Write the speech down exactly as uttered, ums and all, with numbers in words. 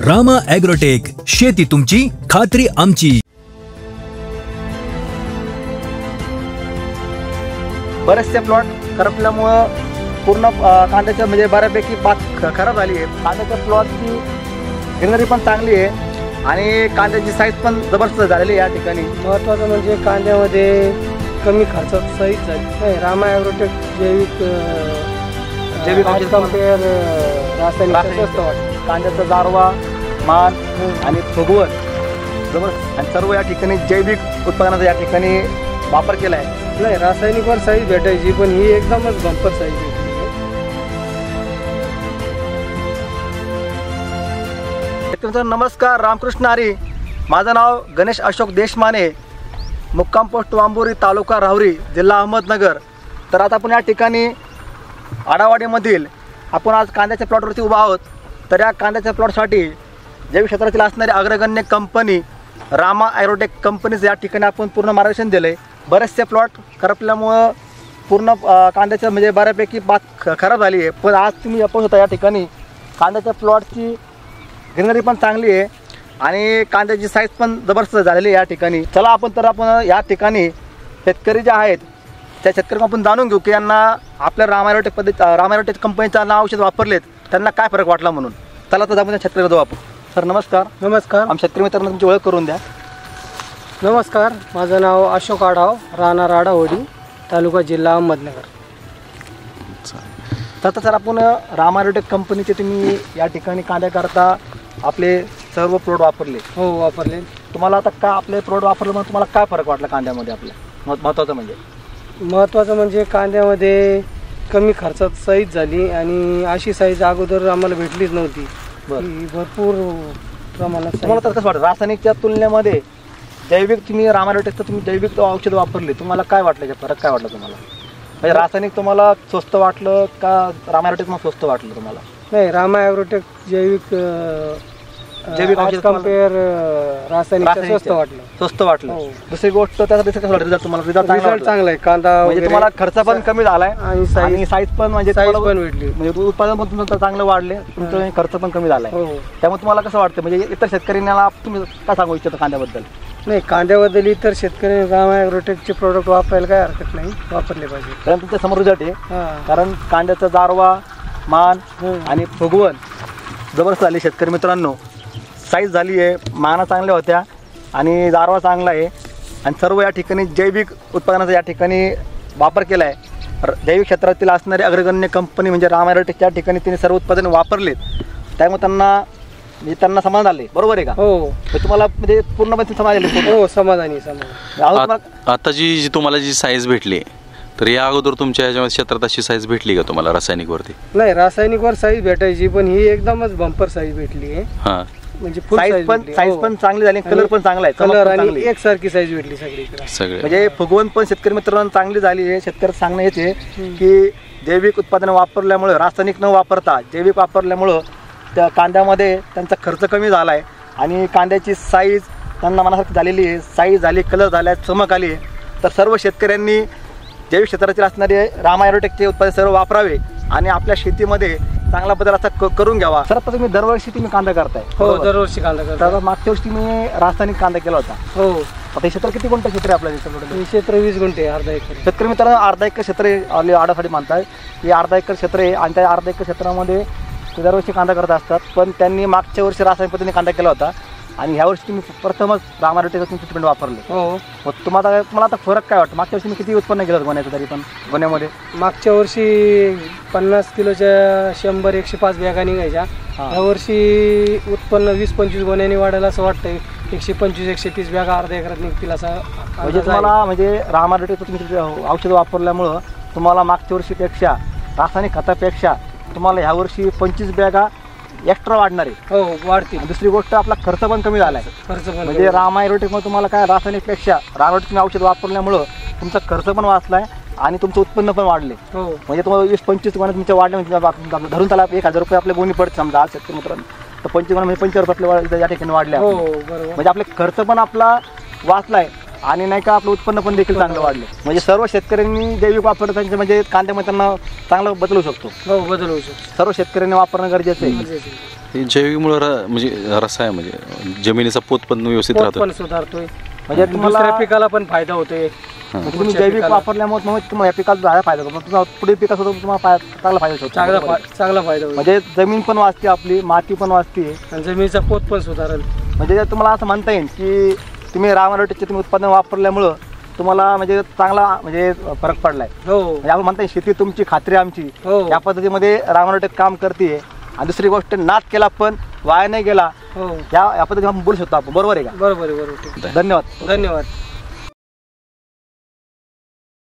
Rama agrotech, शेती तुमची खात्री आमची। बरेचसे प्लॉट करपल्यामुळं पूर्ण कांद्याचं म्हणजे बऱ्यापैकी बाग खराब झाली आहे। कांद्याच्या प्लॉटची ग्रीनरी पण चांगली आहे आणि कांद्याची साईज पण जबरदस्त झालेली आहे या ठिकाणी। महत्त्वाचं म्हणजे कांद्यामध्ये कमी खर्चात साईज झाली नाही। रामा ॲग्रोटेक जैविक जैविक कंपेअर रासायनिक स्वस्त वाटतं। कांद्याचा गारवा, मान आणि फुगवण जबरदस्त आणि सर्व या ठिकाणी जैविक उत्पादनाचा या ठिकाणी वापर केला आहे। नाही रासायनिकवर साईज भेटायची पण ही एकदमच बंपर साईज भेटली। नमस्कार, रामकृष्ण हरी। माझं नाव गणेश अशोक देशमाने, मुक्काम पोस्ट वांबोरी, तालुका राहुरी, जिल्हा अहमदनगर। तर आता आपण या ठिकाणी आडावाडीमधील आपण आज कांद्याच्या प्लॉटवरती उभा आहोत। तर या कांद्याच्या प्लॉटसाठी जैविक क्षेत्रातील असणारी अग्रगण्य कंपनी रामा ॲग्रोटेक कंपनीचं या ठिकाणी आपण पूर्ण मार्गदर्शन दिलं आहे। बरेचसे प्लॉट करपल्यामुळं पूर्ण कांद्याचं म्हणजे बऱ्यापैकी बाग खराब झाली आहे, पण आज तुम्ही पाहू शकता या ठिकाणी कांद्याच्या प्लॉटची ग्रीनरी पण चांगली आहे आणि कांद्याची साईज पण जबरदस्त झालेली आहे या ठिकाणी। चला आपण तर आपण या ठिकाणी शेतकरी जे आहेत त्या शेतकऱ्यांना आपण जाणून घेऊ की यांना आपल्या रामा ॲग्रोटेक पद्धत रामा ॲग्रोटेक कंपनीचं नाव औषध वापरलेत त्यांना काय फरक वाटला म्हणून। चला तर आपण शेतकऱ्याला जाऊ आपण। सर नमस्कार। नमस्कार। आम शेतकरी मित्रांना तुमची ओळख करून द्या। नमस्कार, माझं नाव अशोक आढाव, राहणार आडावडी, तालुका जिल्हा अहमदनगर। तर सर आपण रामा ॲग्रोटेक कंपनीचे तुम्ही या ठिकाणी कांद्याकरता आपले सर्व प्रोडक्ट वापरले? हो वापरले। तुम्हाला आता का आपले प्रोडक्ट वापरले म्हणून तुम्हाला काय फरक वाटला कांद्यामध्ये आपल्या? महत्त्वाचं म्हणजे महत्त्वाचं म्हणजे कांद्यामध्ये कमी खर्चात साईज झाली आणि अशी साईज अगोदर आम्हाला भेटलीच नव्हती। भरपूर प्रमाणात तुम्हाला तर कसं वाटतं रासायनिकच्या तुलनेमध्ये जैविक तुम्ही रामा ॲग्रोटेकचं तुम्ही जैविक औषध वापरले, तुम्हाला काय वाटलं? फरक काय वाटलं तुम्हाला? म्हणजे रासायनिक तुम्हाला स्वस्त वाटलं का रामा ॲग्रोटेक मग स्वस्त वाटलं तुम्हाला? नाही, रामा ॲग्रोटेक जैविक जैविक औषध कंपेअर रासायनिक स्वस्त वाटलं स्वस्त वाटलं दुसरी गोष्ट त्यासाठी कसं वाटलं रिझल्ट तुम्हाला? रिझल्ट चांगला आहे। कांदा म्हणजे तुम्हाला खर्च पण कमी झालाय आणि साईज पण म्हणजे साईज पण भेटली, म्हणजे उत्पादन पण तुमचं चांगलं वाढले, तुमचं खर्च पण कमी झालाय। त्यामुळे तुम्हाला कसं वाटतं म्हणजे इतर शेतकऱ्यांना तुम्ही काय सांगू इच्छिता कांद्याबद्दल? नाही, कांद्याबद्दल इतर शेतकरी रामा ॲग्रोटेकचे प्रोडक्ट वापरायला काय हरकत नाही, वापरले पाहिजे। कारण तुमच्या समोर रिझल्ट आहे, कारण कांद्याचा गारवा, मान आणि फुगवण जबरदस्त झाली शेतकरी मित्रांनो। साईज झाली आहे, माना चांगल्या होत्या आणि गारवा चांगला आहे आणि सर्व या ठिकाणी जैविक उत्पादनाचा या ठिकाणी वापर केला आहे। जैविक क्षेत्रातील असणारी अग्रगण्य कंपनी म्हणजे रामा ॲग्रोटेकच्या ठिकाणी त्यांनी सर्व उत्पादने वापरलेत, त्यामुळे त्यांना म्हणजे त्यांना समाधान आले। बरोबर आहे का? हो। तुम्हाला म्हणजे पूर्णपणे समाधान आले? हो, समाधानी समाधान। आता जी जी तुम्हाला जी साईज भेटली तर या अगोदर तुमच्या याच्यामध्ये क्षेत्रात अशी साईज भेटली का तुम्हाला रासायनिकवरती? नाही, रासायनिकवर साईज भेटायची पण ही एकदमच बंपर साईज भेटली आहे। हां, म्हणजे फुल साईज पण साईज पण चांगली झाली, कलर पण चांगला आहे, कलर आणि एकसारखी साईज भेटली सगळीकडे सगळे। म्हणजे फुगवण पण शेतकरी मित्रांनो चांगली झाली आहे। शेतकरी सांगणं येते की जैविक उत्पादनं वापरल्यामुळे, रासायनिक न वापरता जैविक वापरल्यामुळं त्या कांद्यामध्ये त्यांचा खर्च कमी झाला आहे आणि कांद्याची साईज त्यांना मनासारखी झालेली आहे, साईज झाली, कलर झाला, चमक आली आहे। तर सर्व शेतकऱ्यांनी जैविक क्षेत्रातील असणारे रामा ॲग्रोटेकचे उत्पादन सर्व वापरावे आणि आपल्या शेतीमध्ये चांगला बदल असा करून घ्यावा। सर आता तुम्ही दरवर्षी तुम्ही कांदा करताय? हो, दरवर्षी कांदा करतो। मागच्या वर्षी तुम्ही रासायनिक कांदा केला होता? हो। आता हे क्षेत्र किती गुंठे क्षेत्र आहे आपल्या? हे क्षेत्र वीस गुंठे, अर्धा एकर। शेतकरी मित्रांनो अर्धा एकर क्षेत्र आहे, आडासाठी मानताय हे अर्धा एकर क्षेत्र आहे आणि त्या अर्धा एकर क्षेत्रामध्ये ते दरवर्षी कांदा करत असतात, पण त्यांनी मागच्या वर्षी रासायनिक पद्धतीने कांदा केला होता आणि ह्या वर्षी तुम्ही प्रथमच रामा ॲग्रोटेकचं तुम्ही ट्रीटमेंट वापरले। हो। मग तुम्हाला तुम्हाला आता फरक काय वाटतं? मागच्या वर्षी तुम्ही किती उत्पन्न केलं गोण्याचं तरी पण गोण्यामध्ये? मागच्या वर्षी पन्नास किलोच्या शंभर एकशे पाच बॅगा निघायच्या, ह्या वर्षी उत्पन्न वीस पंचवीस गोण्याने वाढायला असं वाटतंय। एकशे पंचवीस एकशे तीस बॅगा अर्ध्या एकरात निघतील असं म्हणजे तुम्हाला म्हणजे रामा ॲग्रोटेकचं तुम्ही औषध वापरल्यामुळं तुम्हाला मागच्या वर्षीपेक्षा रासायनिक खतापेक्षा तुम्हाला ह्या वर्षी पंचवीस बॅगा एक्स्ट्रा वाढणार आहे। हो, वाढतील। दुसरी गोष्ट आपला खर्च पण कमी झाला आहे। खर्च पण म्हणजे रामा ॲग्रोटेकमध्ये तुम्हाला काय रासायनिकपेक्षा रामा ॲग्रोटेक तुम्ही औषध वापरल्यामुळं तुमचा खर्च पण वाचला आहे आणि तुमचं उत्पन्न पण वाढले। हो, म्हणजे तुम्हाला वीस पंचवीस गुण तुमच्या वाढले म्हणजे धरून त्याला एक हजार रुपये आपल्या गोणी पडते समजा आज शेतकरी मित्रांनो, तर पंचवीस गुण म्हणजे पंचवीस रुपये आपल्या या ठिकाणी वाढले। हो बरोबर। म्हणजे आपले खर्च पण आपला वाचलाय आणि नाही का आपलं उत्पन्न पण देखील चांगलं वाढलं। म्हणजे सर्व शेतकऱ्यांनी जैविक वापरलं त्यांचे म्हणजे कांद्यामध्ये त्यांना चांगला बदलू शकतो। हो बदलू शकतो। सर्व शेतकऱ्यांनी वापरणं गरजेचं आहे। हे जैविकमुळे र- म्हणजे रसाय म्हणजे जमिनीचा पोत पण व्यवस्थित पोत राहतो. पण सुधारतोय म्हणजे आणि तुम्हाला- दुसऱ्या पिकाला पण फायदा होतोय. म्हणजे तुम्ही पुढच्या जैविक पिकाला वापरल्यामुळे मग तुम्हाला या पिकाला झाला फायदा होतो. मग तुम्हाला पुढील पिकासुद्धा तुम्हाला फाय- चांगला फायदा होतो. चांगला फा- चांगला फायदा होईल म्हणजे जमीन पण वाचते आपली, माती पण वाचते. आणि जमिनीचा पोत पण सुधारेल. म्हणजे तुम्हाला असं म्हणता येईल की तुम्ही रामारोटेचे तुम्ही उत्पादन वापरल्यामुळं तुम्हाला म्हणजे चांगला म्हणजे फरक पडलाय. हो म्हणजे आपण म्हणता येईल शेती तुमची खात्री आमची, हो या पद्धतीमध्ये रामारोटे काम करते. आणि दुसरी गोष्ट नाद केला पण वाया नाही गेला, हो या या पद्धतीने आपण बोलू शकतो आपण. बरोबर आहे का? बरोबर आहे बरोबर. धन्यवाद. धन्यवाद.